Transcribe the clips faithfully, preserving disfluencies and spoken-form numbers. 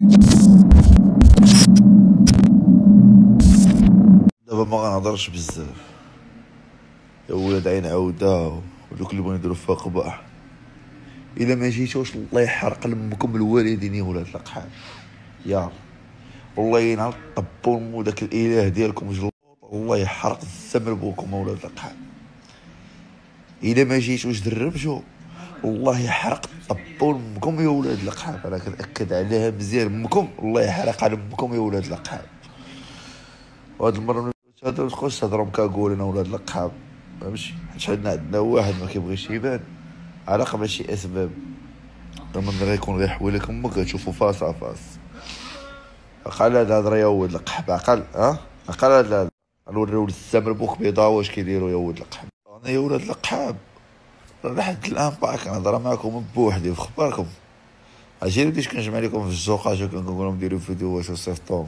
دابا ما غنهضرش بزاف يا ولاد عين عوده ودوك اللي بغيو يديروا فيها قباح. الا ما جيتوش الله يحرق لامكم الوالدين يا ولاد القحاب. يا والله ينعل طبون وداك الاله ديالكم جلوط الله يحرق الزمر بوكم ولاد القحاب. الا ما جيتوش دربجو الله يحرق طبون امكم يا ولاد القحاب. انا كنأكد عليها مزيان امكم الله يحرق على امكم يا ولاد القحاب. وهاد المره هذا تخش تهضروا مكاكولين ولاد القحاب فهمتي، حيت عندنا عندنا واحد ما كيبغيش يبان على قبل شي اسباب. لما غيكون غير حواليك امك غتشوفوا فاس ا فاس. عقل هاد الهضره يا ولد القحب عقل ها عقل هاد نوريو للزمر بوك بيضا واش كيديروا يا ولد القحب. انا يا ولاد القحاب لحد الان باقي كنهضر معاكم بوحدي في خباركم. اجي بديت كنجمع لكم في الزوقات كنقول لهم ديروا فيديوهات وصيفطوهم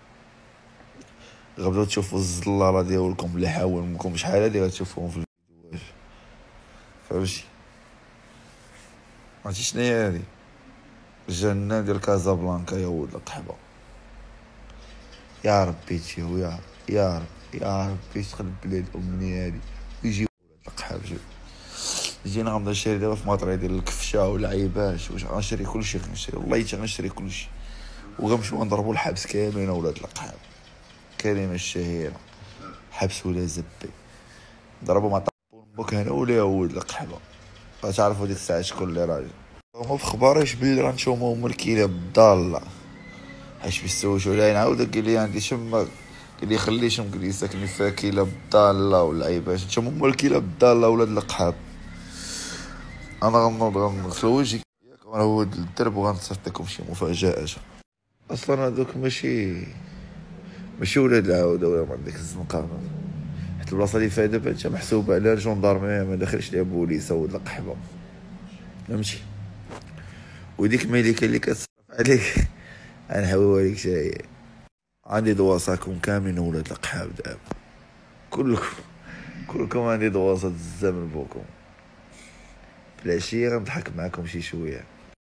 غبداو تشوفوا الزلاله ديالكم اللي حاول منكم شحال هادي غتشوفوهم في الفيديوهات فهمتي. عرفتي شنو هي هادي الجنه ديال كازابلانكا يا ولد القحبه. يا ربي تيو يا يا ربي يا ربي تخلب بلاد امني هادي ويجي ولاد القحاب. جي جينا غنبدا نشري دابا في مطري ديال الكفشه والعيباش واش غنشري كلشي غنشري والله حتى غنشري كلشي وغنمشيو نضربوا الحبس كاملين ولاد القحاب. كلمة الشهيرة حبس ولا زبي ضربوا مع طابون بوك هنا ولا ولد القحبة. غتعرفوا ديك الساعة شكون اللي راجل. هما في خباريش بلي غنشوفو هما الكلاب الضالة حيت بيسولشو عليا نعاود قال لي عندي شما قال لي خلي شم قال لي ساكنين فيها كلاب ضالة ولا عيباش نتوما هما الكلاب الضالة ولاد القحاب. انا غنوض غنغسل وجهي ياك غنهود للدرب وغنصيفطلكم شي مفاجآت. اصلا هادوك ماشي ماشي ولاد العاوده ولا من ديك الزنقه حيت البلاصه اللي فيها دابا انت محسوبه على الجندارمي ما داخلش ليها بوليسه ولد القحبه فهمتي. وديك ملكه اللي كتصرف عليك غنحويوها ليك شاي. عندي دواصاكم كاملين ولاد القحاب دابا كلكم كلكم عندي دواصه الزمن بوكم. في العشيه غنضحك معاكم شي شويه.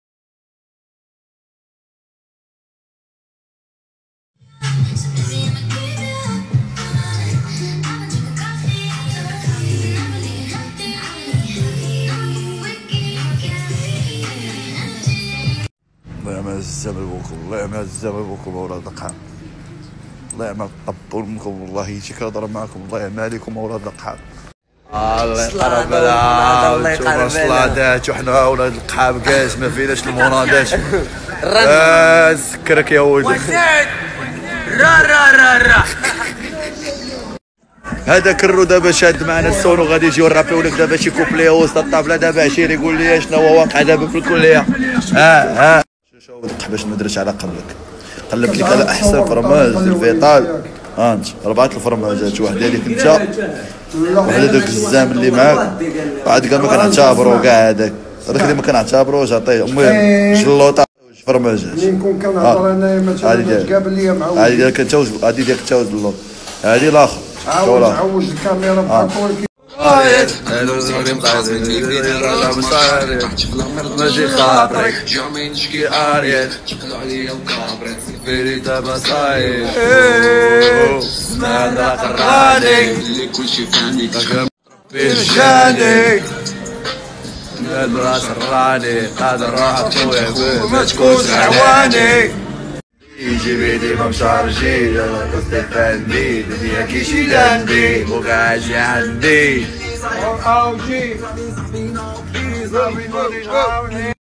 الله يعمل الزمر بوكم الله يعمل الزمر بوكم اولاد القحاب. الله يعمل طبوا منكم والله هيك كنهضر معاكم الله يعمل عليكم اولاد القحاب. الله يقرب لها الله يقرب لها صلادات وحنا اولاد القحاب كاس ما فيناش المناضات. نذكرك يا ولدي را را را را هذا كرو دابا شاد معنا السون وغادي يجيو نرابيو لك دابا شي كوبلي وسط الطابله. دابا عشيري يقول لي شنو هو واقع دابا في الكليه. ها ها شوف باش ما درتش على قبلك قلبت لك على احسن فرماج الفيطال. ها انت ربعه الفرماجات واحده ليك انت وحده دوك الزام اللي معاك بعد كاع ما كنعتبروا كاع هذاك هذاك اللي ما كنعتبروش عطيه. المهم جلوطه فرماجات منكم كنهضر انايا مثلا تقابل ليا معوج هذه ديالك انت هذه ديالك انت اللوط هذه الاخر عاود عوج الكاميرا بحال رايت هادو زوري مقاسين راجع مصاري ماشي خاطرك جامي نشكي اريت شكلوا عليا وكابريت فيري دابا صاير هذا قراني اللي كلشي فاني ربي جاني الراس الراني قادر راح توعب ما تكونش عواني يجي بيدي ما مشارجي انا قصدي فاندي الدنيا كيشي لاندي وغاجي عندي